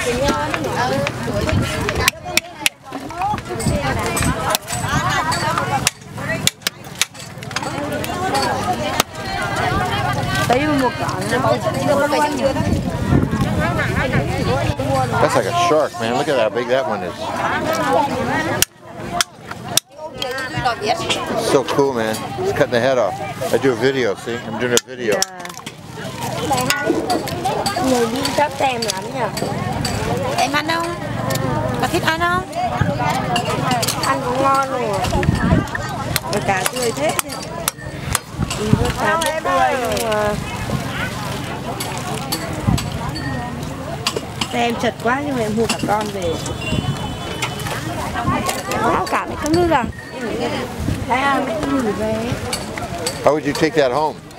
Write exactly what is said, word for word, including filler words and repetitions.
That's like a shark, man. Look at how big that one is. So cool, man. It's cutting the head off. I do a video, see? I'm doing a video. Người đi cấp tem lắm nhỉ? Em ăn không? Bà thích ăn không? Ăn cũng ngon rồi. Rồi cá tươi thế. Cá tươi nhưng mà em chật quá nhưng mà em mua cả con về. Áo cả mấy con nước à? Đây à, mấy con gửi về. How would you take that home?